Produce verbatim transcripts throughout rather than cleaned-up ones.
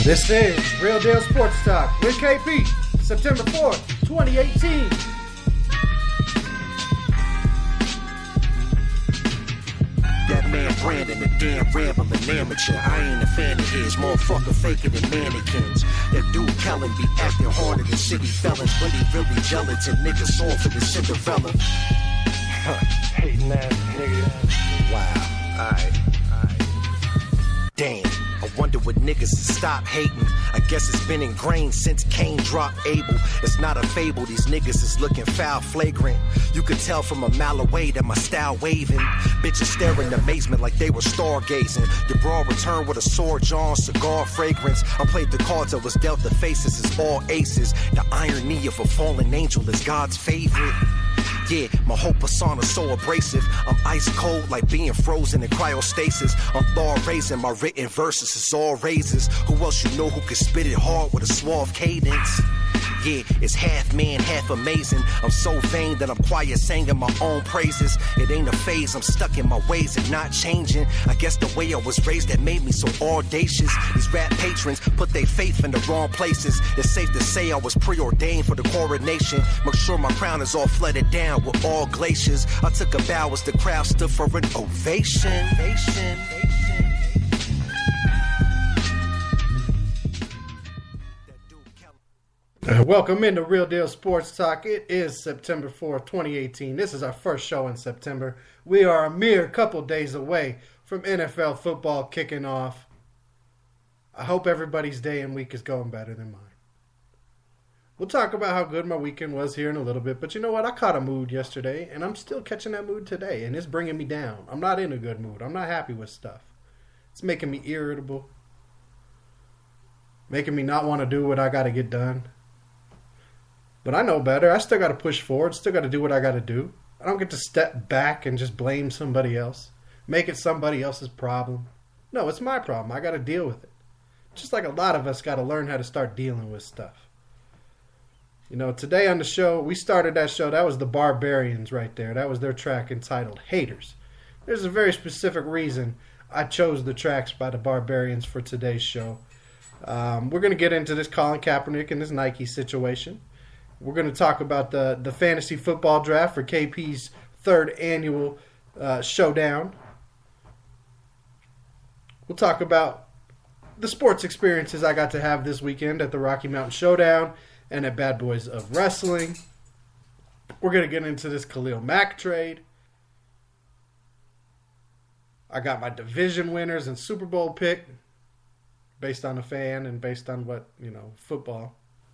This is Real Deal Sports Talk with K P, September fourth, twenty eighteen. That man Brandon, the damn rambling amateur. I ain't a fan of his, motherfucker faker than mannequins. That dude Kellen be acting harder than city felons, but he really gelatin niggas soft for the Cinderella. Hating ass nigga. Wow, alright, alright. Damn, I wonder what niggas has stopped hating. I guess it's been ingrained since Cain dropped Abel. It's not a fable, these niggas is looking foul, flagrant. You could tell from a mile away that my style waving. Bitches staring in amazement like they were stargazing. Your bra returned with a sword drawn, cigar fragrance. I played the cards that was dealt, the faces is all aces. The irony of a fallen angel is God's favorite. Yeah, my whole persona so abrasive. I'm ice cold like being frozen in cryostasis. I'm thaw raising, my written verses is all raises. Who else you know who can spit it hard with a suave cadence? Yeah, it's half man, half amazing. I'm so vain that I'm quiet singing my own praises. It ain't a phase, I'm stuck in my ways and not changing. I guess the way I was raised that made me so audacious. These rap patrons put their faith in the wrong places. It's safe to say I was preordained for the coronation. Make sure my crown is all flooded down with all glaciers. I took a bow as the crowd stood for an ovation. ovation. Uh, welcome into Real Deal Sports Talk. It is September fourth, twenty eighteen. This is our first show in September. We are a mere couple days away from N F L football kicking off. I hope everybody's day and week is going better than mine. We'll talk about how good my weekend was here in a little bit, but you know what? I caught a mood yesterday, and I'm still catching that mood today, and it's bringing me down. I'm not in a good mood. I'm not happy with stuff. It's making me irritable, making me not want to do what I got to get done. But I know better. I still got to push forward, still got to do what I got to do. I don't get to step back and just blame somebody else, make it somebody else's problem. No, it's my problem. I got to deal with it. Just like a lot of us got to learn how to start dealing with stuff. You know, today on the show, we started that show. That was the Barbarians right there. That was their track entitled Haters. There's a very specific reason I chose the tracks by the Barbarians for today's show. Um, we're going to get into this Colin Kaepernick and this Nike situation. We're going to talk about the, the fantasy football draft for K P's third annual uh, showdown. We'll talk about the sports experiences I got to have this weekend at the Rocky Mountain Showdown and at Bad Boys of Wrestling. We're going to get into this Khalil Mack trade. I got my division winners and Super Bowl pick based on a fan and based on what, you know, football.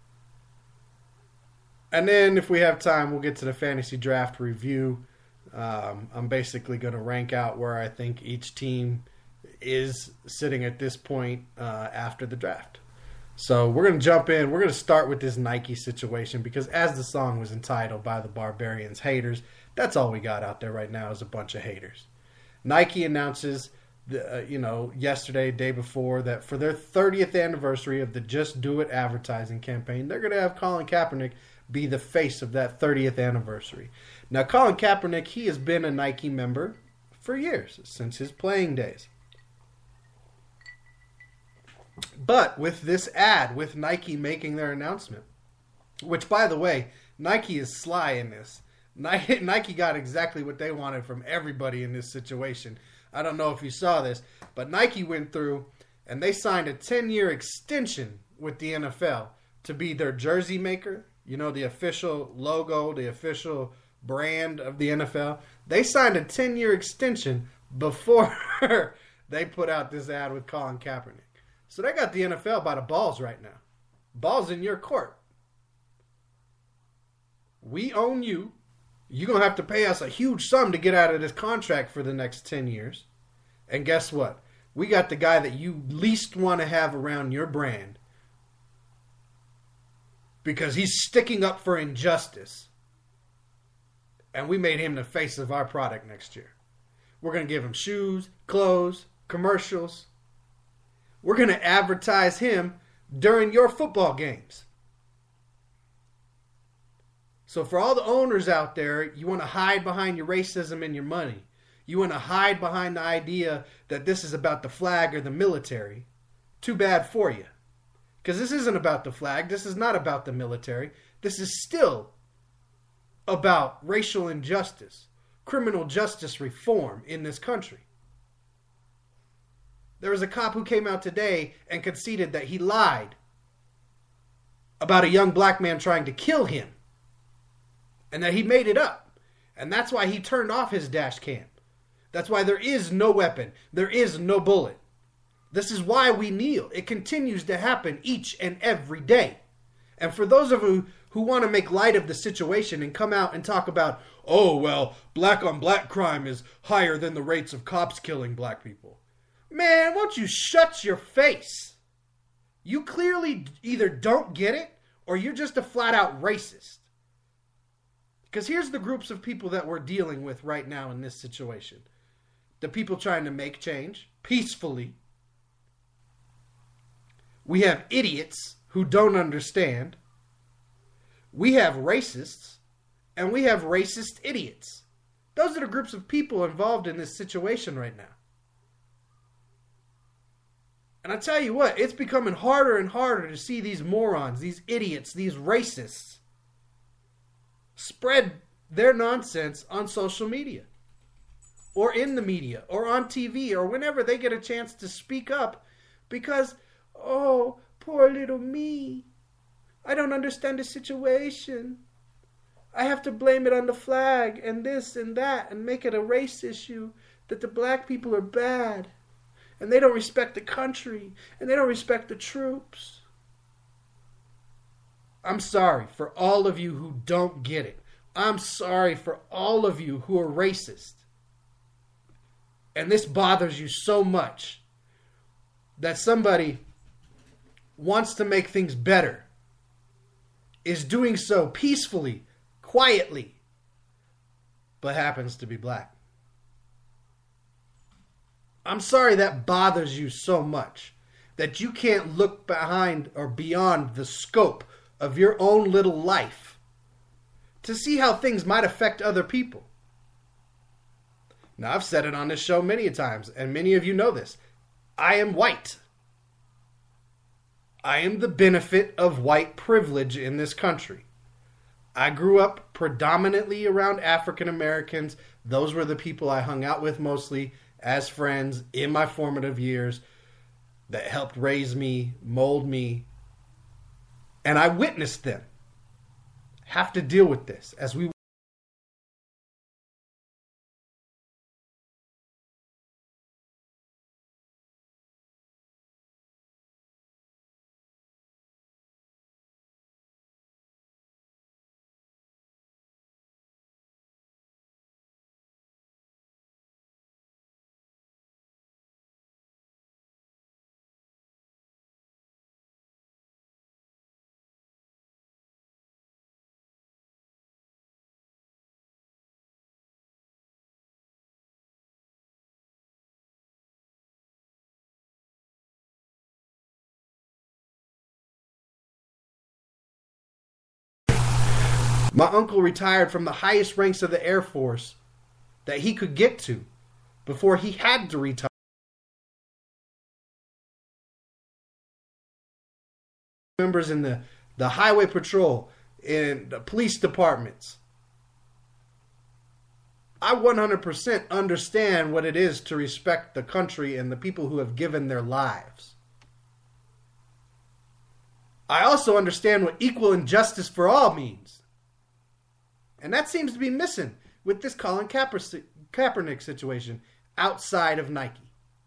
And then if we have time, we'll get to the fantasy draft review. Um, I'm basically going to rank out where I think each team is sitting at this point uh, after the draft. So we're going to jump in. We're going to start with this Nike situation because as the song was entitled by the Barbarians, Haters, that's all we got out there right now is a bunch of haters. Nike announces, the, uh, you know, yesterday, day before, that for their thirtieth anniversary of the Just Do It advertising campaign, they're going to have Colin Kaepernick be the face of that thirtieth anniversary. Now, Colin Kaepernick, he has been a Nike member for years, since his playing days. But with this ad, with Nike making their announcement, which, by the way, Nike is sly in this. Nike, Nike got exactly what they wanted from everybody in this situation. I don't know if you saw this, but Nike went through and they signed a ten-year extension with the N F L to be their jersey maker. You know, the official logo, the official brand of the N F L. They signed a ten-year extension before they put out this ad with Colin Kaepernick. So they got the N F L by the balls right now. Ball's in your court. We own you. You're going to have to pay us a huge sum to get out of this contract for the next ten years. And guess what? We got the guy that you least want to have around your brand because he's sticking up for injustice. And we made him the face of our product next year. We're going to give him shoes, clothes, commercials. We're going to advertise him during your football games. So for all the owners out there, you want to hide behind your racism and your money. You want to hide behind the idea that this is about the flag or the military. Too bad for you. Because this isn't about the flag. This is not about the military. This is still about racial injustice, criminal justice reform in this country. There was a cop who came out today and conceded that he lied about a young black man trying to kill him and that he made it up. And that's why he turned off his dash cam. That's why there is no weapon. There is no bullet. This is why we kneel. It continues to happen each and every day. And for those of you who want to make light of the situation and come out and talk about, oh, well, black on black crime is higher than the rates of cops killing black people. Man, won't you shut your face? You clearly either don't get it or you're just a flat out racist. Because here's the groups of people that we're dealing with right now in this situation. The people trying to make change peacefully. We have idiots who don't understand. We have racists, and we have racist idiots. Those are the groups of people involved in this situation right now. And I tell you what, it's becoming harder and harder to see these morons, these idiots, these racists spread their nonsense on social media or in the media or on T V or whenever they get a chance to speak up because, oh, poor little me. I don't understand the situation. I have to blame it on the flag and this and that and make it a race issue that the black people are bad and they don't respect the country and they don't respect the troops. I'm sorry for all of you who don't get it. I'm sorry for all of you who are racist. And this bothers you so much that somebody wants to make things better, is doing so peacefully, quietly, but happens to be black. I'm sorry that bothers you so much that you can't look behind or beyond the scope of your own little life to see how things might affect other people. Now, I've said it on this show many times, and many of you know this. I am white. I am the benefit of white privilege in this country. I grew up predominantly around African Americans. Those were the people I hung out with mostly as friends in my formative years that helped raise me, mold me. And I witnessed them have to deal with this as we My uncle retired from the highest ranks of the Air Force that he could get to before he had to retire. Members in the, the highway patrol, in the police departments. I one hundred percent understand what it is to respect the country and the people who have given their lives. I also understand what equal and justice for all means. And that seems to be missing with this Colin Kaeper- Kaepernick situation outside of Nike.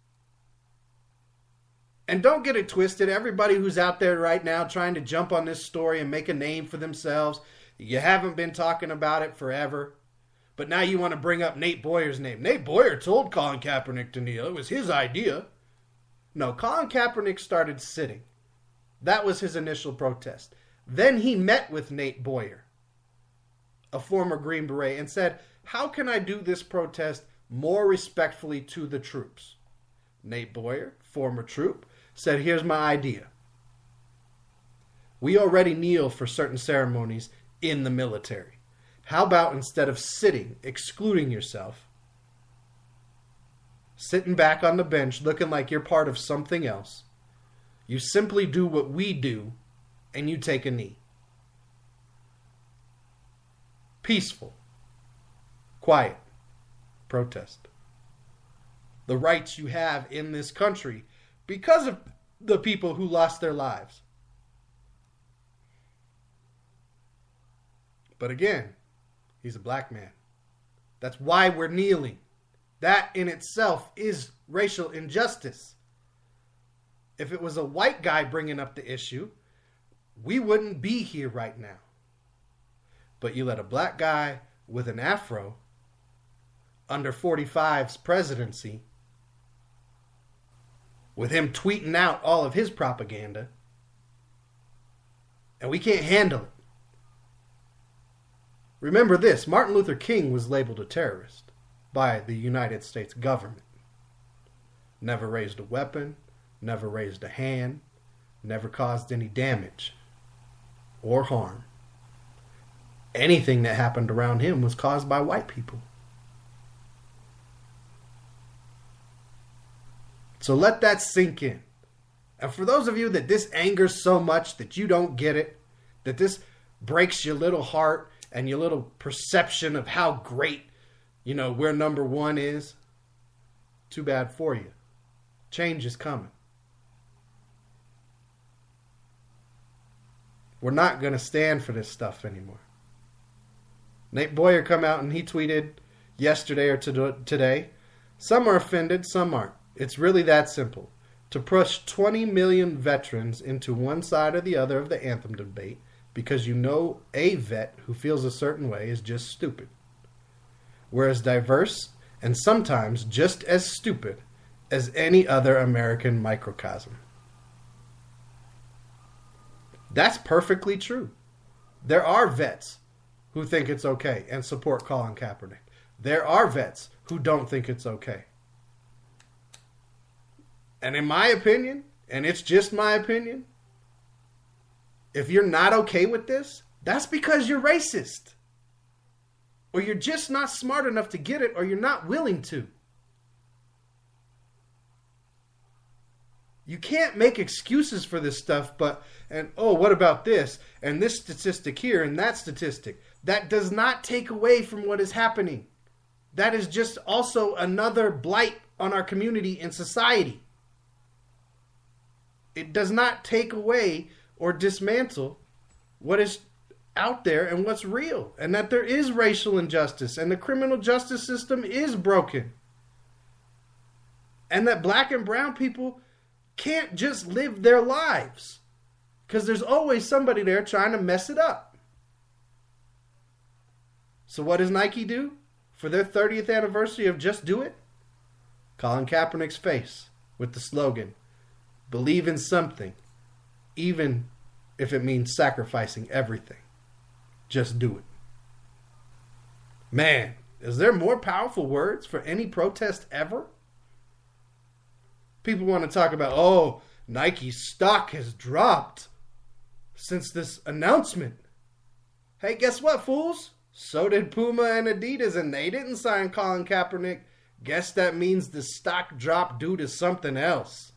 And don't get it twisted. Everybody who's out there right now trying to jump on this story and make a name for themselves, you haven't been talking about it forever. But now you want to bring up Nate Boyer's name. Nate Boyer told Colin Kaepernick to kneel. It was his idea. No, Colin Kaepernick started sitting. That was his initial protest. Then he met with Nate Boyer, a former Green Beret, and said, how can I do this protest more respectfully to the troops? Nate Boyer, former troop, said, here's my idea. We already kneel for certain ceremonies in the military. How about instead of sitting, excluding yourself, sitting back on the bench looking like you're part of something else, You simply do what we do, and you take a knee. Peaceful. Quiet. Protest. The rights you have in this country because of the people who lost their lives. But again, he's a black man. That's why we're kneeling. That in itself is racial injustice. If it was a white guy bringing up the issue, we wouldn't be here right now. But you let a black guy with an afro under forty-five's presidency, with him tweeting out all of his propaganda, and we can't handle it. Remember this, Martin Luther King was labeled a terrorist by the United States government. Never raised a weapon, never raised a hand, never caused any damage or harm. Anything that happened around him was caused by white people. So let that sink in. And for those of you that this angers so much that you don't get it, that this breaks your little heart and your little perception of how great, you know, where number one is, too bad for you. Change is coming. We're not going to stand for this stuff anymore. Nate Boyer come out and he tweeted yesterday or to today, some are offended, some aren't. It's really that simple. To push twenty million veterans into one side or the other of the anthem debate because you know a vet who feels a certain way is just stupid. We're as diverse and sometimes just as stupid as any other American microcosm. That's perfectly true. There are vets who think it's okay and support Colin Kaepernick. There are vets who don't think it's okay. And in my opinion, and it's just my opinion, if you're not okay with this, that's because you're racist. Or you're just not smart enough to get it, or you're not willing to. You can't make excuses for this stuff, but, and oh, what about this? And this statistic here, and that statistic. That does not take away from what is happening. That is just also another blight on our community and society. It does not take away or dismantle what is out there and what's real. And that there is racial injustice and the criminal justice system is broken. And that black and brown people can't just live their lives. Because there's always somebody there trying to mess it up. So what does Nike do for their thirtieth anniversary of Just Do It? Colin Kaepernick's face with the slogan, believe in something, even if it means sacrificing everything. Just do it. Man, is there more powerful words for any protest ever? People want to talk about, oh, Nike's stock has dropped since this announcement. Hey, guess what, fools? So did Puma and Adidas, and they didn't sign Colin Kaepernick. Guess that means the stock dropped due to something else.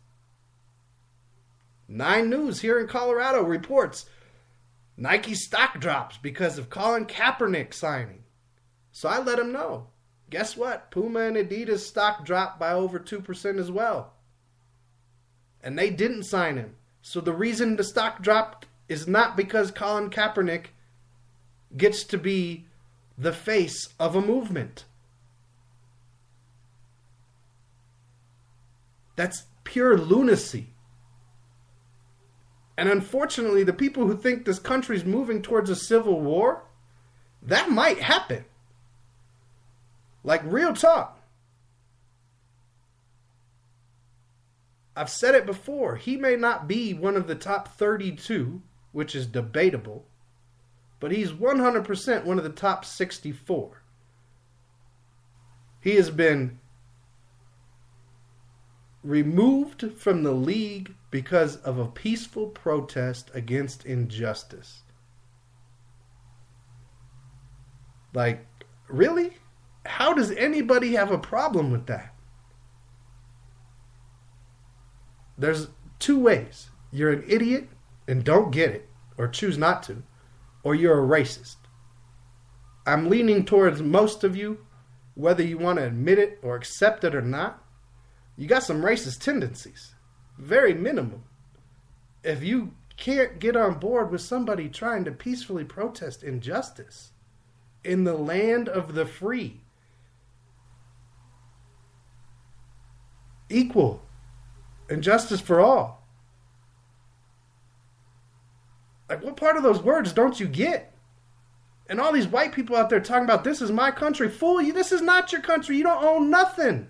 Nine News here in Colorado reports Nike stock drops because of Colin Kaepernick signing. So I let them know. Guess what? Puma and Adidas stock dropped by over two percent as well. And they didn't sign him. So the reason the stock dropped is not because Colin Kaepernick gets to be the face of a movement. That's pure lunacy. And unfortunately, the people who think this country's moving towards a civil war, that might happen. Like, real talk. I've said it before. He may not be one of the top thirty-two, which is debatable, but he's one hundred percent one of the top sixty-four. He has been removed from the league because of a peaceful protest against injustice. Like, really? How does anybody have a problem with that? There's two ways. you're an idiot and don't get it, or choose not to, or you're a racist. I'm leaning towards most of you, whether you want to admit it or accept it or not. You got some racist tendencies. Very minimum. If you can't get on board with somebody trying to peacefully protest injustice in the land of the free, equal, and justice for all. Like, what part of those words don't you get? And all these white people out there talking about, this is my country. Fool you, this is not your country. You don't own nothing.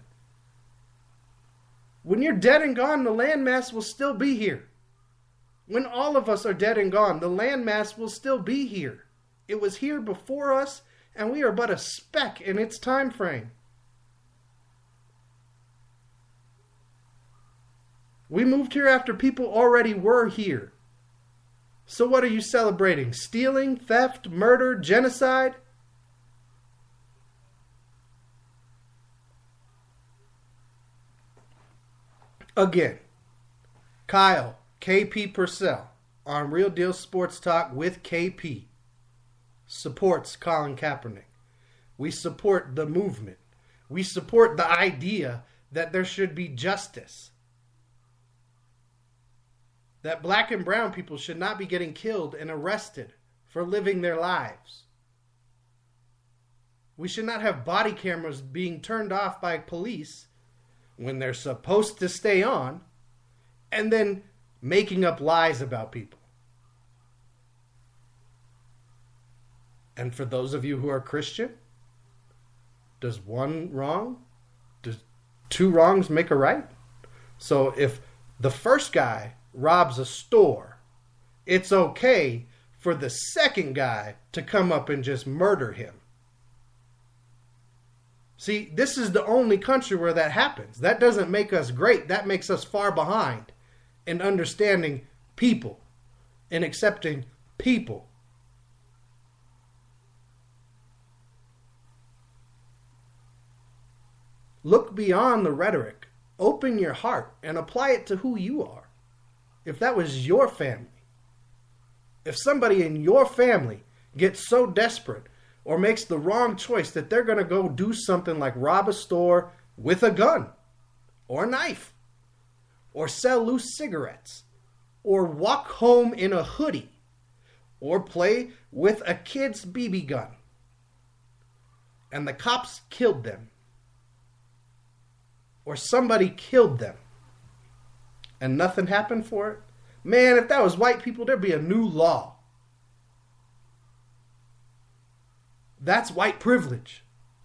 When you're dead and gone, the landmass will still be here. When all of us are dead and gone, the landmass will still be here. It was here before us, and we are but a speck in its time frame. We moved here after people already were here. So what are you celebrating? Stealing, theft, murder, genocide? Again, Kyle, K P Purcell, on Real Deal Sports Talk with K P, supports Colin Kaepernick. We support the movement. We support the idea that there should be justice. That black and brown people should not be getting killed and arrested for living their lives. We should not have body cameras being turned off by police when they're supposed to stay on, and then making up lies about people. And for those of you who are Christian, does one wrong, does two wrongs make a right? So if the first guy robs a store, it's okay for the second guy to come up and just murder him. See, this is the only country where that happens. That doesn't make us great. That makes us far behind in understanding people and accepting people. Look beyond the rhetoric. Open your heart and apply it to who you are. If that was your family, if somebody in your family gets so desperate or makes the wrong choice that they're going to go do something like rob a store with a gun or a knife or sell loose cigarettes or walk home in a hoodie or play with a kid's B B gun and the cops killed them or somebody killed them and nothing happened for it, man, if that was white people, there'd be a new law. That's white privilege.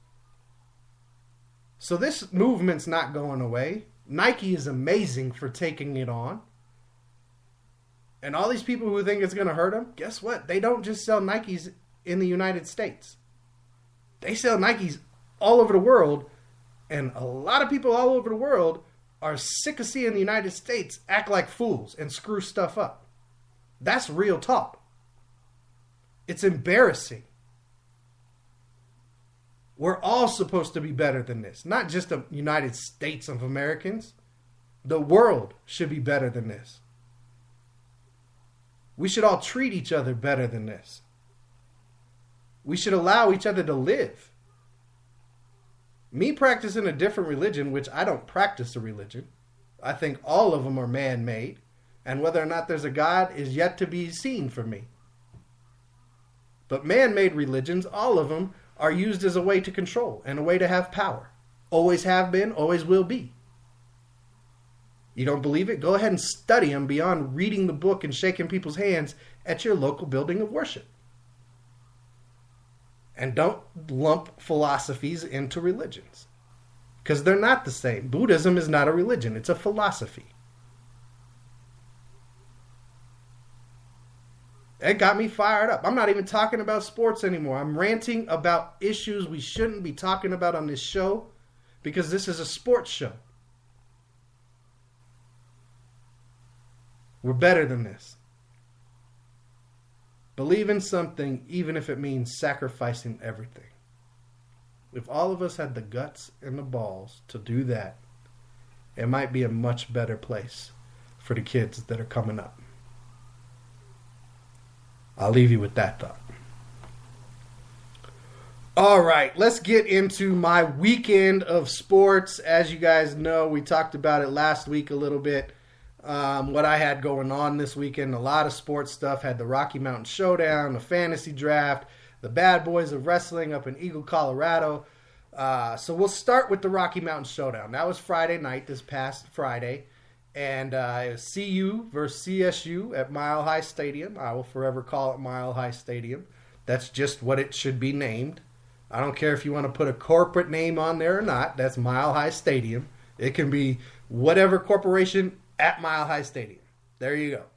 So this movement's not going away. Nike is amazing for taking it on. And all these people who think it's going to hurt them, guess what? They don't just sell Nikes in the United States. They sell Nikes all over the world. And a lot of people all over the world are sick of seeing the United States act like fools and screw stuff up. That's real talk. It's embarrassing. We're all supposed to be better than this. Not just the United States of Americans. The world should be better than this. We should all treat each other better than this. We should allow each other to live. Me practicing a different religion, which I don't practice a religion. I think all of them are man-made. And whether or not there's a God is yet to be seen for me. But man-made religions, all of them, are used as a way to control and a way to have power. Always have been, always will be. You don't believe it? Go ahead and study them beyond reading the book and shaking people's hands at your local building of worship. And don't lump philosophies into religions. Because they're not the same. Buddhism is not a religion. It's a philosophy. It got me fired up. I'm not even talking about sports anymore. I'm ranting about issues we shouldn't be talking about on this show because this is a sports show. We're better than this. Believe in something even if it means sacrificing everything. If all of us had the guts and the balls to do that, it might be a much better place for the kids that are coming up. I'll leave you with that thought. All right, let's get into my weekend of sports. As you guys know, we talked about it last week a little bit. Um, what I had going on this weekend, a lot of sports stuff. Had the Rocky Mountain Showdown, the fantasy draft, the Bad Boys of Wrestling up in Eagle, Colorado. Uh, so we'll start with the Rocky Mountain Showdown. That was Friday night, this past Friday. And uh, it was C U versus C S U at Mile High Stadium. I will forever call it Mile High Stadium. That's just what it should be named. I don't care if you want to put a corporate name on there or not. That's Mile High Stadium. It can be whatever corporation at Mile High Stadium. There you go.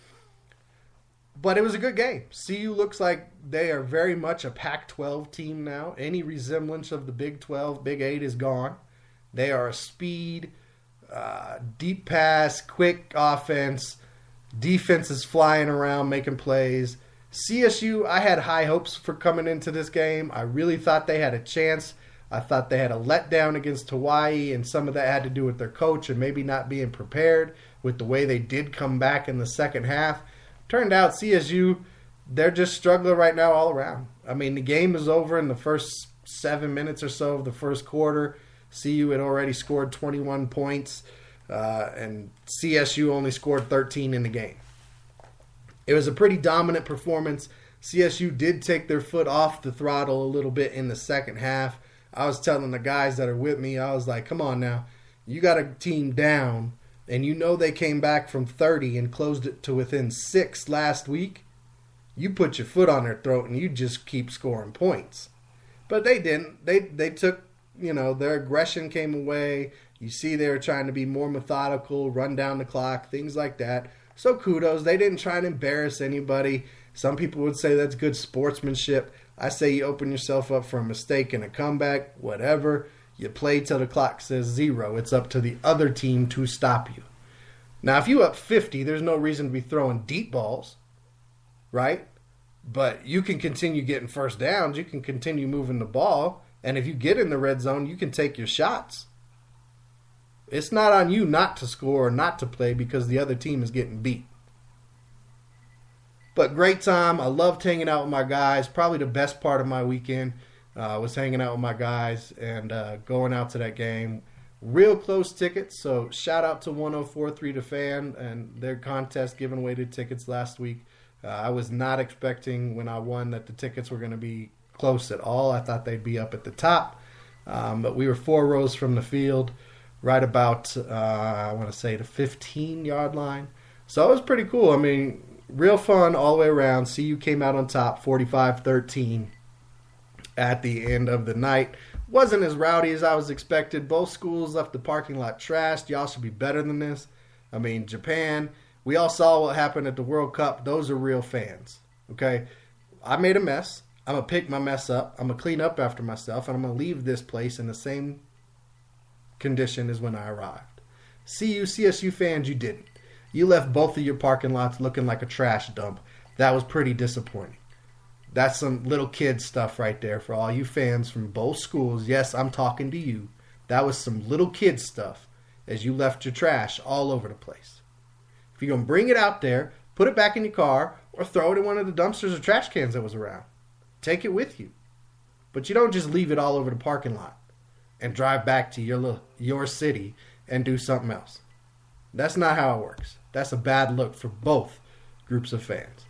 But it was a good game. C U looks like they are very much a Pac twelve team now. Any resemblance of the Big twelve, Big eight is gone. They are a speed, uh, deep pass, quick offense. Defense is flying around, making plays. C S U, I had high hopes for coming into this game. I really thought they had a chance. I thought they had a letdown against Hawaii, and some of that had to do with their coach and maybe not being prepared with the way they did come back in the second half. Turned out C S U, they're just struggling right now all around. I mean, the game is over in the first seven minutes or so of the first quarter. C U had already scored twenty-one points, uh, and C S U only scored thirteen in the game. It was a pretty dominant performance. C S U did take their foot off the throttle a little bit in the second half. I was telling the guys that are with me, I was like, come on now. You got a team down, and you know they came back from thirty and closed it to within six last week. You put your foot on their throat, and you just keep scoring points. But they didn't. They they took, you know, their aggression came away. You see they were trying to be more methodical, run down the clock, things like that. So kudos. They didn't try and embarrass anybody. Some people would say that's good sportsmanship. I say you open yourself up for a mistake and a comeback, whatever. You play till the clock says zero. It's up to the other team to stop you. Now, if you up fifty, there's no reason to be throwing deep balls, right? But you can continue getting first downs. You can continue moving the ball. And if you get in the red zone, you can take your shots. It's not on you not to score or not to play because the other team is getting beat. But great time. I loved hanging out with my guys. Probably the best part of my weekend uh, was hanging out with my guys and uh, going out to that game. Real close tickets. So shout out to one oh four point three The Fan and their contest giving away the tickets last week. Uh, I was not expecting when I won that the tickets were going to be close at all. I thought they'd be up at the top. Um, but we were four rows from the field, right about, uh, I want to say, the fifteen-yard line. So it was pretty cool. I mean, real fun all the way around. C U came out on top, forty-five thirteen at the end of the night. Wasn't as rowdy as I was expected. Both schools left the parking lot trashed. Y'all should be better than this. I mean, Japan, we all saw what happened at the World Cup. Those are real fans, okay? I made a mess. I'm going to pick my mess up. I'm going to clean up after myself, and I'm going to leave this place in the same condition as when I arrived. C U, C S U fans, you didn't. You left both of your parking lots looking like a trash dump. That was pretty disappointing. That's some little kid stuff right there for all you fans from both schools. Yes, I'm talking to you. That was some little kid stuff as you left your trash all over the place. If you're going to bring it out there, put it back in your car or throw it in one of the dumpsters or trash cans that was around. Take it with you. But you don't just leave it all over the parking lot and drive back to your little, your city and do something else. That's not how it works. That's a bad look for both groups of fans.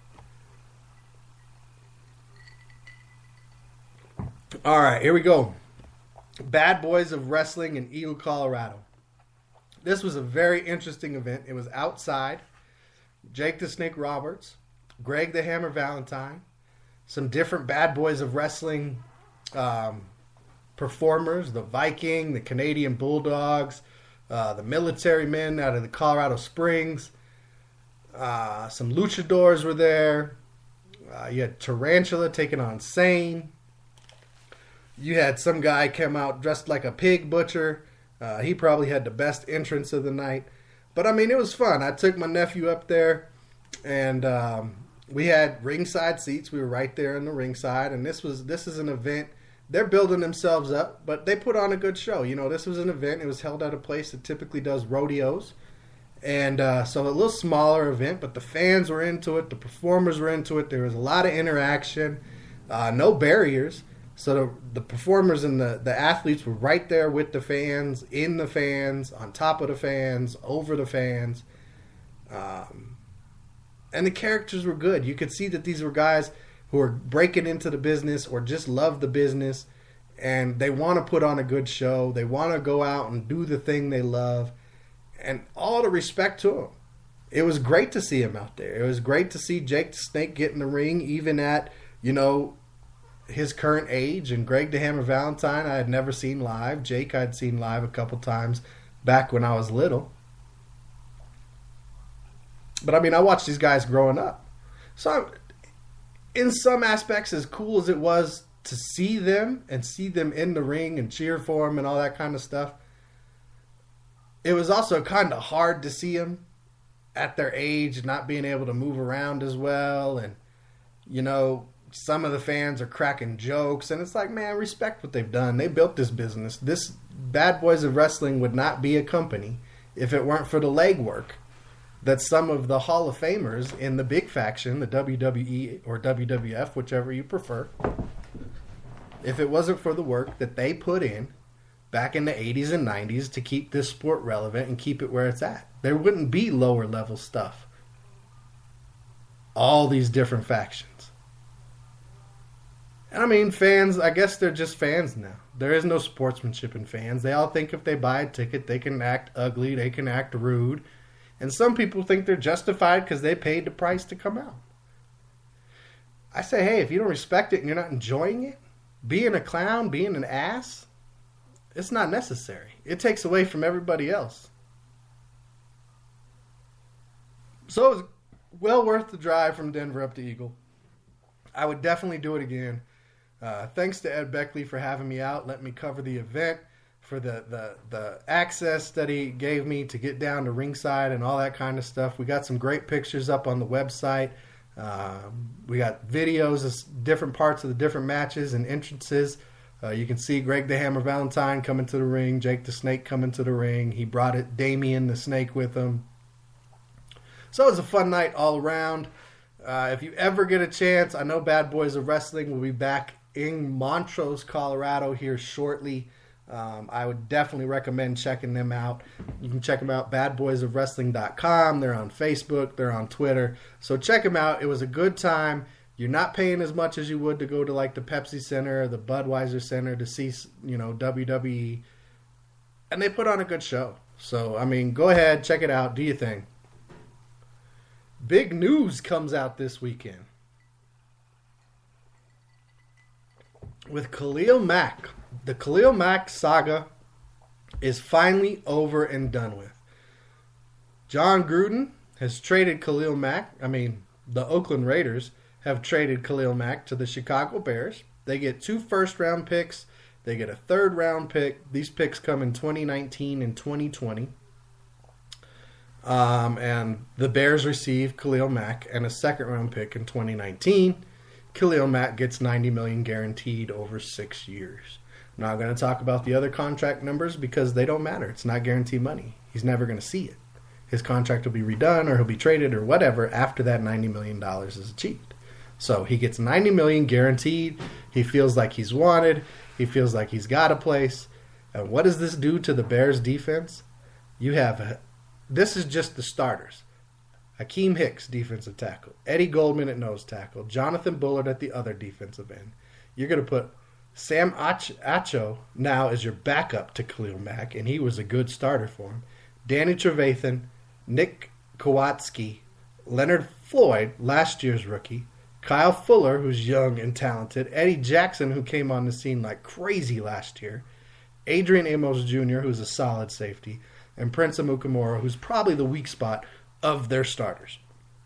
All right, here we go. Bad Boys of Wrestling in Eagle, Colorado. This was a very interesting event. It was outside. Jake the Snake Roberts, Greg the Hammer Valentine, some different Bad Boys of Wrestling um, performers, the Viking, the Canadian Bulldogs, uh, the military men out of the Colorado Springs. Uh, some luchadors were there. Uh, you had Tarantula taking on Sane. You had some guy come out dressed like a pig butcher. Uh, he probably had the best entrance of the night. But, I mean, it was fun. I took my nephew up there, and um, we had ringside seats. We were right there in the ringside, and this was this is an event. They're building themselves up, but they put on a good show. You know, this was an event. It was held at a place that typically does rodeos, And uh, so a little smaller event, but the fans were into it. The performers were into it. There was a lot of interaction, uh, no barriers. So the, the performers and the, the athletes were right there with the fans, in the fans, on top of the fans, over the fans. Um, and the characters were good. You could see that these were guys who are breaking into the business or just love the business, and they want to put on a good show. They want to go out and do the thing they love, and all the respect to them. It was great to see him out there. It was great to see Jake the Snake get in the ring, even at, you know, his current age. And Greg the Hammer Valentine I had never seen live. Jake I'd seen live a couple times back when I was little. But I mean, I watched these guys growing up. So I'm, in some aspects, as cool as it was to see them and see them in the ring and cheer for them and all that kind of stuff, it was also kind of hard to see them at their age, not being able to move around as well. And, you know, some of the fans are cracking jokes. And it's like, man, respect what they've done. They built this business. This Bad Boys of Wrestling would not be a company if it weren't for the legwork that some of the Hall of Famers in the big faction, the W W E or W W F, whichever you prefer, if it wasn't for the work that they put in back in the eighties and nineties to keep this sport relevant and keep it where it's at, there wouldn't be lower level stuff. All these different factions. And I mean, fans, I guess they're just fans now. There is no sportsmanship in fans. They all think if they buy a ticket, they can act ugly, they can act rude. And some people think they're justified because they paid the price to come out. I say, hey, if you don't respect it and you're not enjoying it, being a clown, being an ass, it's not necessary. It takes away from everybody else. So it was well worth the drive from Denver up to Eagle. I would definitely do it again. Uh, thanks to Ed Beckley for having me out, letting me cover the event, for the, the, the access that he gave me to get down to ringside and all that kind of stuff. We got some great pictures up on the website. Um, we got videos of different parts of the different matches and entrances. Uh, you can see Greg the Hammer Valentine coming to the ring, Jake the Snake coming to the ring. He brought it, Damien the Snake with him. So it was a fun night all around. Uh, if you ever get a chance, I know Bad Boys of Wrestling will be back in Montrose, Colorado here shortly. Um, I would definitely recommend checking them out. You can check them out, bad boys of wrestling dot com. They're on Facebook. They're on Twitter. So check them out. It was a good time. You're not paying as much as you would to go to like the Pepsi Center or the Budweiser Center to see, you know, W W E. And they put on a good show. So, I mean, go ahead, check it out. Do your thing. Big news comes out this weekend with Khalil Mack. The Khalil Mack saga is finally over and done with. John Gruden has traded Khalil Mack. I mean, the Oakland Raiders have traded Khalil Mack to the Chicago Bears. They get two first-round picks. They get a third-round pick. These picks come in twenty nineteen and twenty twenty. Um, and the Bears receive Khalil Mack and a second-round pick in twenty nineteen. Khalil Mack gets ninety million dollars guaranteed over six years. I'm not going to talk about the other contract numbers because they don't matter. It's not guaranteed money. He's never going to see it. His contract will be redone or he'll be traded or whatever after that ninety million dollars is achieved. So he gets ninety million dollars guaranteed. He feels like he's wanted. He feels like he's got a place. And what does this do to the Bears defense? You have, this is just the starters. Hakeem Hicks, defensive tackle. Eddie Goldman at nose tackle. Jonathan Bullard at the other defensive end. You're going to put Sam Ach- Acho now as your backup to Khalil Mack, and he was a good starter for him. Danny Trevathan, Nick Kowalski, Leonard Floyd, last year's rookie, Kyle Fuller, who's young and talented, Eddie Jackson, who came on the scene like crazy last year, Adrian Amos Junior, who's a solid safety, and Prince Amukamura, who's probably the weak spot of their starters.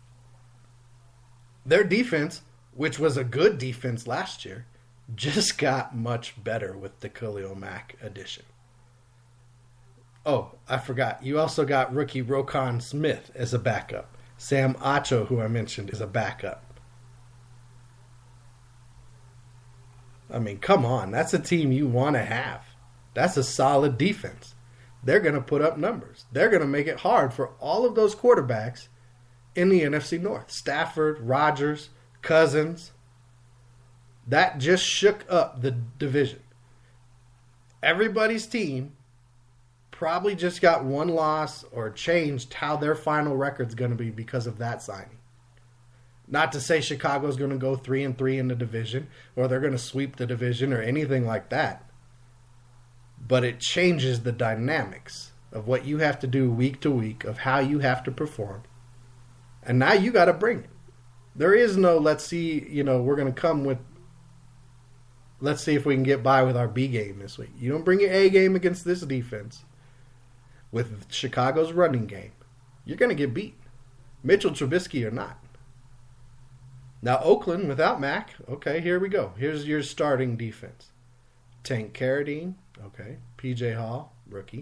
Their defense, which was a good defense last year, just got much better with the Khalil Mack addition. Oh, I forgot. You also got rookie Roquan Smith as a backup. Sam Acho, who I mentioned, is a backup. I mean, come on. That's a team you want to have. That's a solid defense. they're going to put up numbers. They're going to make it hard for all of those quarterbacks in the N F C North. Stafford, Rodgers, Cousins. That just shook up the division. Everybody's team probably just got one loss or changed how their final record's going to be because of that signing. Not to say Chicago's going to go three and three in the division or they're going to sweep the division or anything like that. But it changes the dynamics of what you have to do week to week, of how you have to perform. And now you got to bring it. There is no, let's see, you know, we're going to come with, let's see if we can get by with our B game this week. You don't bring your A game against this defense with Chicago's running game, you're going to get beat. Mitchell Trubisky or not. Now, Oakland without Mac, okay, here we go. Here's your starting defense. Tank Carradine, okay. P J Hall, rookie.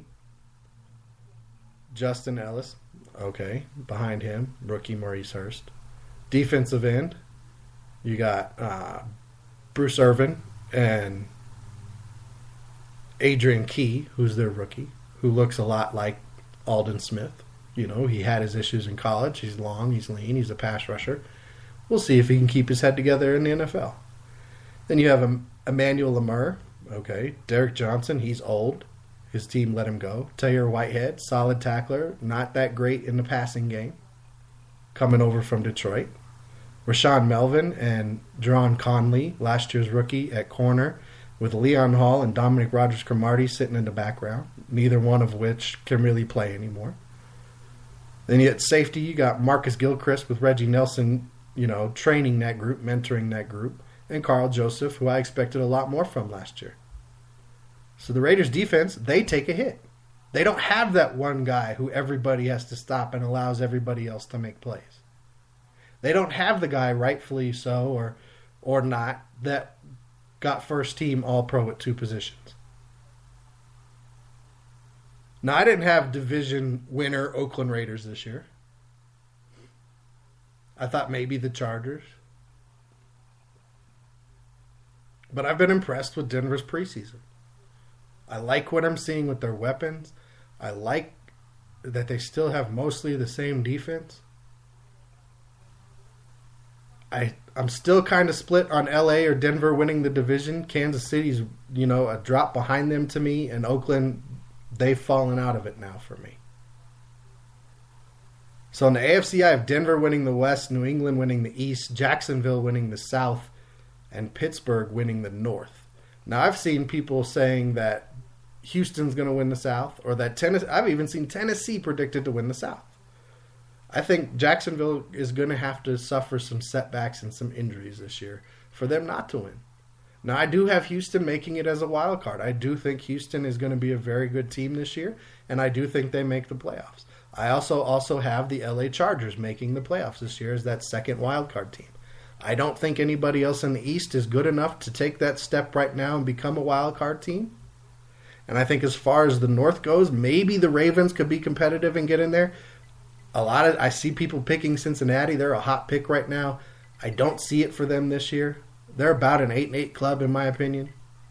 Justin Ellis, okay. Behind him, rookie Maurice Hurst. Defensive end, you got uh, Bruce Irvin and Adrian Key, who's their rookie, who looks a lot like Aldon Smith. You know, he had his issues in college. He's long, he's lean, he's a pass rusher. We'll see if he can keep his head together in the N F L. Then you have Emmanuel Lamur. Okay. Derek Johnson, he's old. His team let him go. Taylor Whitehead, solid tackler. Not that great in the passing game. Coming over from Detroit. Rashawn Melvin and Jerron Conley, last year's rookie at corner, with Leon Hall and Dominic Rodgers-Cromartie sitting in the background, neither one of which can really play anymore. Then you at safety, you got Marcus Gilchrist with Reggie Nelson, you know, training that group, mentoring that group, and Carl Joseph, who I expected a lot more from last year. So the Raiders' defense, they take a hit. They don't have that one guy who everybody has to stop and allows everybody else to make plays. They don't have the guy, rightfully so or or not, that got first team All-Pro at two positions. Now, I didn't have division winner Oakland Raiders this year. I thought maybe the Chargers. But I've been impressed with Denver's preseason. I like what I'm seeing with their weapons. I like that they still have mostly the same defense. I, I'm still kind of split on L A or Denver winning the division. Kansas City's, you know, a drop behind them to me. And Oakland, they've fallen out of it now for me. So in the A F C, I have Denver winning the West, New England winning the East, Jacksonville winning the South, and Pittsburgh winning the North. Now, I've seen people saying that Houston's going to win the South, or that Tennessee. I've even seen Tennessee predicted to win the South. I think Jacksonville is going to have to suffer some setbacks and some injuries this year for them not to win. Now, I do have Houston making it as a wild card. I do think Houston is going to be a very good team this year, and I do think they make the playoffs. I also also have the L A Chargers making the playoffs this year as that second wild card team. I don't think anybody else in the East is good enough to take that step right now and become a wild card team. And I think as far as the North goes, maybe the Ravens could be competitive and get in there. A lot of I see people picking Cincinnati. They're a hot pick right now. I don't see it for them this year. They're about an eight and eight club in my opinion.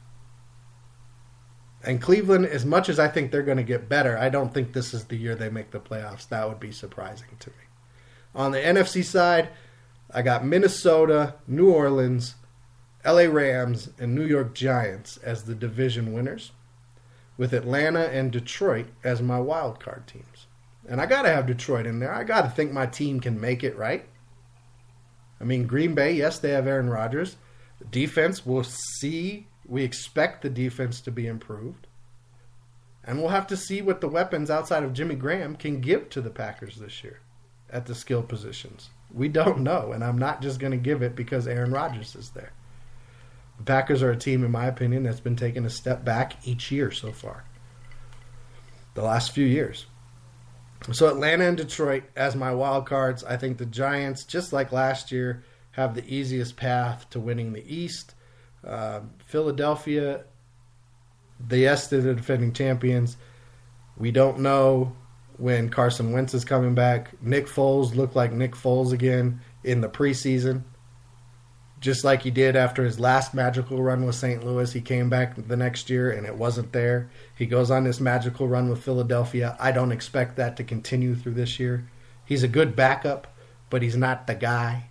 And Cleveland, as much as I think they're going to get better, I don't think this is the year they make the playoffs. That would be surprising to me. On the N F C side, I got Minnesota, New Orleans, L A Rams, and New York Giants as the division winners, with Atlanta and Detroit as my wild card teams. And I got to have Detroit in there. I got to think my team can make it, right? I mean, Green Bay, yes, they have Aaron Rodgers. The defense, we'll see. We expect the defense to be improved. And we'll have to see what the weapons outside of Jimmy Graham can give to the Packers this year at the skill positions. We don't know, and I'm not just going to give it because Aaron Rodgers is there. The Packers are a team, in my opinion, that's been taking a step back each year so far. The last few years. So Atlanta and Detroit as my wild cards. I think the Giants, just like last year, have the easiest path to winning the East. Uh, Philadelphia, they yes, they're the defending champions. We don't know when Carson Wentz is coming back. Nick Foles looked like Nick Foles again in the preseason. just like he did after his last magical run with Saint Louis. He came back the next year and it wasn't there. He goes on this magical run with Philadelphia. I don't expect that to continue through this year. He's a good backup, but he's not the guy.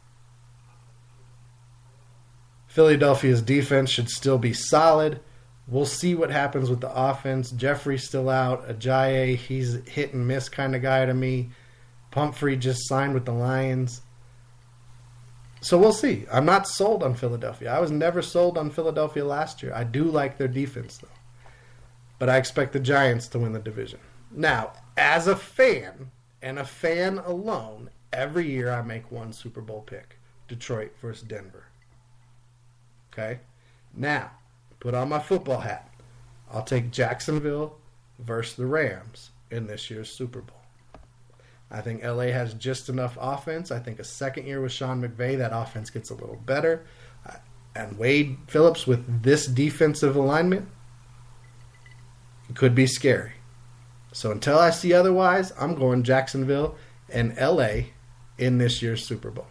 Philadelphia's defense should still be solid. We'll see what happens with the offense. Jeffrey's still out. Ajayi, he's hit and miss kind of guy to me. Pumphrey just signed with the Lions. So we'll see. I'm not sold on Philadelphia. I was never sold on Philadelphia last year. I do like their defense, though. But I expect the Giants to win the division. Now, as a fan, and a fan alone, every year I make one Super Bowl pick. Detroit versus Denver. Okay? Now, put on my football hat. I'll take Jacksonville versus the Rams in this year's Super Bowl. I think L A has just enough offense. I think a second year with Sean McVay, that offense gets a little better. And Wade Phillips with this defensive alignment, it could be scary. So until I see otherwise, I'm going Jacksonville and L A in this year's Super Bowl.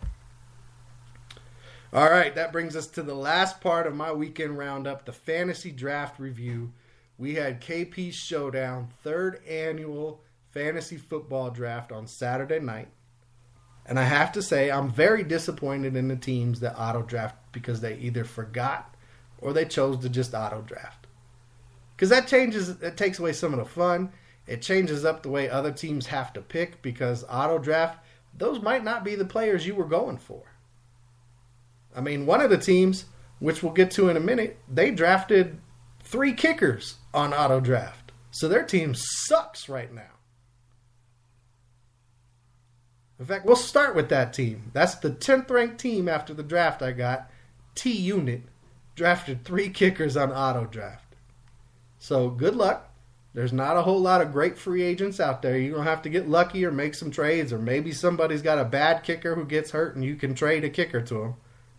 All right, that brings us to the last part of my weekend roundup, the fantasy draft review. We had K P's Showdown, third annual fantasy football draft on Saturday night. And I have to say, I'm very disappointed in the teams that auto draft because they either forgot or they chose to just auto draft. Because that changes, it takes away some of the fun. It changes up the way other teams have to pick because auto draft, those might not be the players you were going for. I mean, one of the teams, which we'll get to in a minute, they drafted three kickers on auto draft. So their team sucks right now. In fact, we'll start with that team. That's the tenth ranked team after the draft I got. T-Unit drafted three kickers on auto draft. So good luck. There's not a whole lot of great free agents out there. You're going to have to get lucky or make some trades, or maybe somebody's got a bad kicker who gets hurt and you can trade a kicker to him.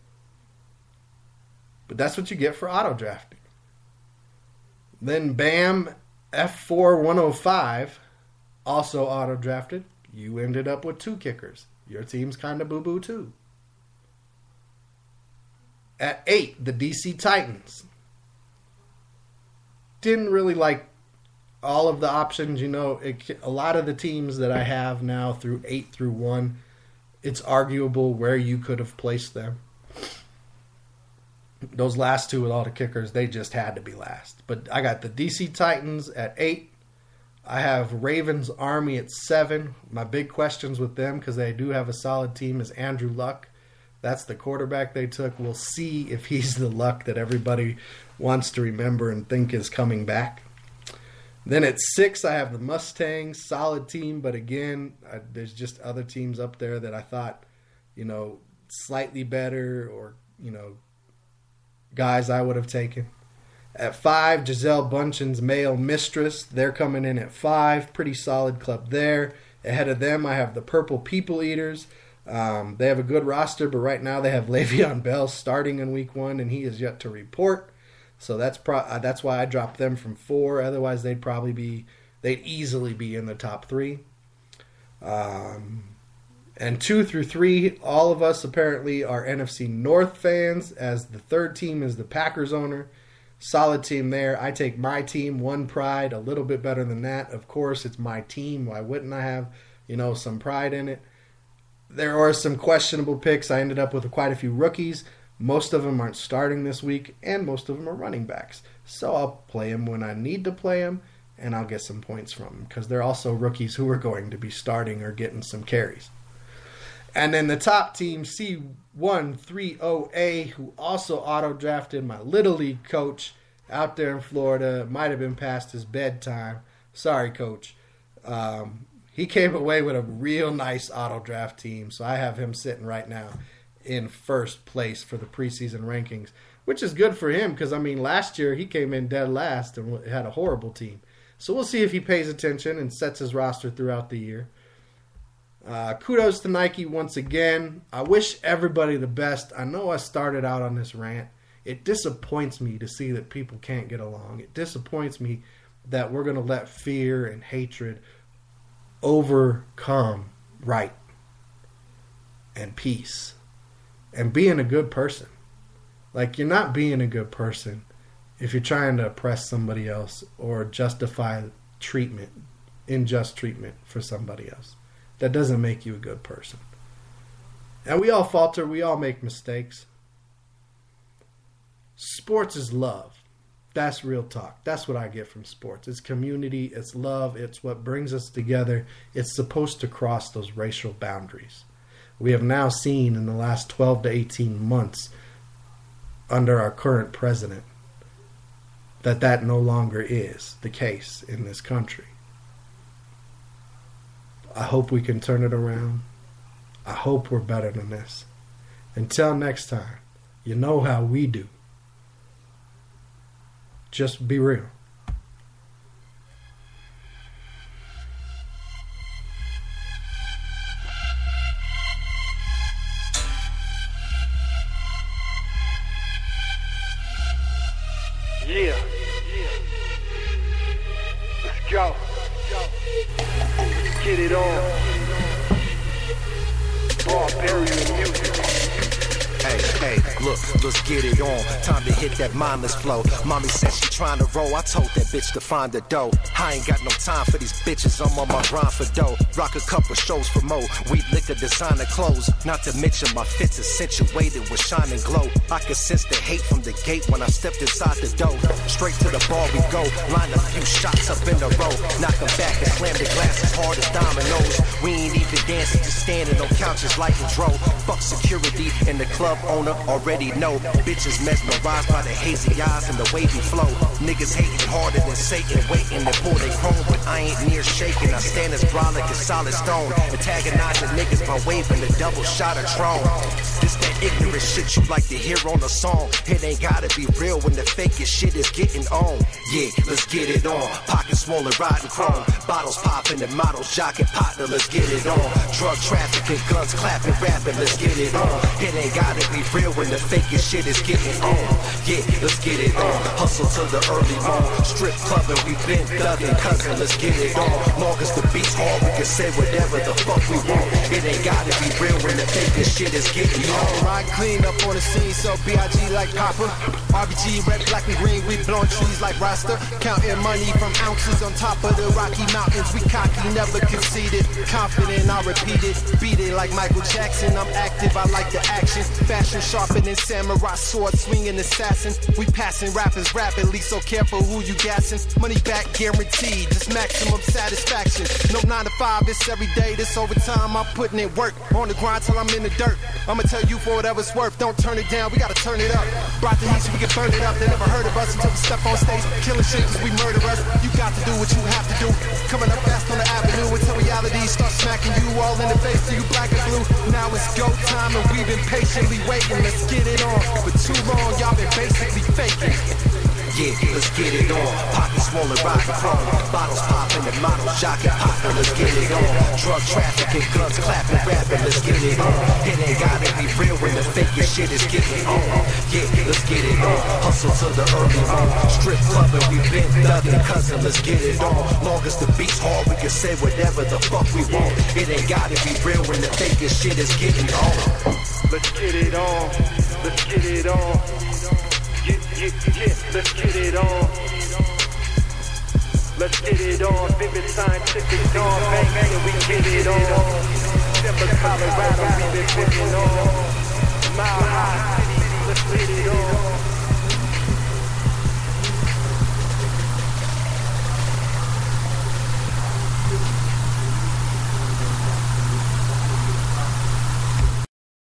But that's what you get for auto drafting. Then Bam F four one oh five also auto drafted. You ended up with two kickers. Your team's kind of boo-boo too. At eight, the D C Titans. Didn't really like all of the options. You know, it, a lot of the teams that I have now through eight through one, it's arguable where you could have placed them. Those last two with all the kickers, they just had to be last. But I got the D C Titans at eight. I have Ravens Army at seven. My big questions with them, because they do have a solid team, is Andrew Luck. That's the quarterback they took. We'll see if he's the Luck that everybody wants to remember and think is coming back. Then at six, I have the Mustangs. Solid team, but again, I, there's just other teams up there that I thought, you know, slightly better, or, you know, guys I would have taken. At five, Gisele Bundchen's Male Mistress. They're coming in at five. Pretty solid club there. Ahead of them, I have the Purple People Eaters. Um, they have a good roster, but right now they have Le'Veon Bell starting in week one, and he is yet to report. So that's pro- uh, that's why I dropped them from four. Otherwise, they'd probably be, they'd easily be in the top three. Um, and two through three, all of us apparently are N F C North fans, as the third team is the Packers owner. Solid team there. I take my team, One Pride, a little bit better than that. Of course, it's my team. Why wouldn't I have, you know, some pride in it? There are some questionable picks. I ended up with quite a few rookies. Most of them aren't starting this week, and most of them are running backs. So I'll play them when I need to play them, and I'll get some points from them, because they're also rookies who are going to be starting or getting some carries. And then the top team, C one thirty A, who also auto-drafted my Little League coach out there in Florida. Might have been past his bedtime. Sorry, coach. Um, he came away with a real nice auto-draft team, so I have him sitting right now in first place for the preseason rankings, which is good for him because, I mean, last year he came in dead last and had a horrible team. So we'll see if he pays attention and sets his roster throughout the year. Uh, kudos to Nike once again. I wish everybody the best. I know I started out on this rant. It disappoints me to see that people can't get along. It disappoints me that we're going to let fear and hatred overcome right and peace and being a good person. Like, you're not being a good person if you're trying to oppress somebody else or justify treatment, unjust treatment for somebody else. That doesn't make you a good person. And we all falter. We all make mistakes. Sports is love. That's real talk. That's what I get from sports. It's community. It's love. It's what brings us together. It's supposed to cross those racial boundaries. We have now seen in the last twelve to eighteen months under our current president that that no longer is the case in this country. I hope we can turn it around. I hope we're better than this. Until next time, you know how we do. Just be real. Yeah. Let's go. Get it on. Barbarian music. Hey, hey, look, let's get it on. Time to hit that mindless flow. Mommy said she trying to roll. I told that bitch to find the dough. I ain't got no time for these bitches. I'm on my grind for dough. Rock a couple shows for mo. Weed, liquor, designer clothes. Not to mention my fits accentuated with shine and glow. I could sense the hate from the gate when I stepped inside the door. Straight to the bar we go. Line a few shots up in a row. Knock them back and slam the glasses hard as dominoes. We ain't even dancing, just standing on couches like a dro. Fuck security in the club. Owner already know. Bitches mesmerized by the hazy eyes and the wavy flow. Niggas hating harder than Satan, waiting to pull they chrome, but I ain't near shaking. I stand as broad like a solid stone, antagonizing niggas by waving the double shot of Tron. This that ignorant shit you like to hear on a song. It ain't gotta be real when the fakest shit is getting on. Yeah, let's get it on. Pockets swollen, riding chrome. Bottles popping, the models jocking, partner, let's get it on. Drug trafficking, guns clapping, rapping, let's get it on. It ain't gotta be real when the fakest shit is getting on. Yeah, let's get it on. Hustle till the early morn. Strip clubbing, we been thugging, cousin, let's get it on. Long as the beat's hard, we can say whatever the fuck we want. It ain't gotta be real when the fakest shit is getting on. Ride clean up on the scene, so B I G like Papa. R B G, red, black, and green, we blowing trees like Rasta. Counting money from ounces on top of the Rocky Mountains. We cocky, never conceded. Confident, I repeat it. Beat it like Michael Jackson. I'm active, I like the action. Fashion sharper than samurai sword, swinging assassin. We passing rappers rapidly, so careful who you gassing. Money back guaranteed, just maximum satisfaction. No nine to five, it's every day. This overtime, I'm putting in work. On the grind till I'm in the dirt. I'ma tell you for whatever it's worth. Don't turn it down, we gotta turn it up. Brought the heat so we can burn it up. They never heard of us until we step on stage. Killing shit cause we murder us. You got to do what you have to do. Coming up fast on the avenue until reality starts smacking you all in the face till you black and blue. Now it's go time and we've been patiently waiting. Let's get it on. For too long, y'all been basically faking. Yeah, let's get it on. Pockets swollen, riding chrome. Bottles popping, the models jocking, partner, let's get it on. Drug trafficking, guns clapping, rapping, let's get it on. It ain't gotta be real when the fakest shit is getting on. Yeah, let's get it on. Hustle till the early morn. Strip clubbing, we been thugging, cousin, let's get it on. Long as the beat's hard, we can say whatever the fuck we want. It ain't gotta be real when the fakest shit is getting on. Let's get it on. Let's get it on. Yeah, yeah, yeah, let's get it on. Let's get it on. Vivid scientific dawn, bang, bang, and we get it on. Denver, Colorado, we been living on. Mile high, let's get it on.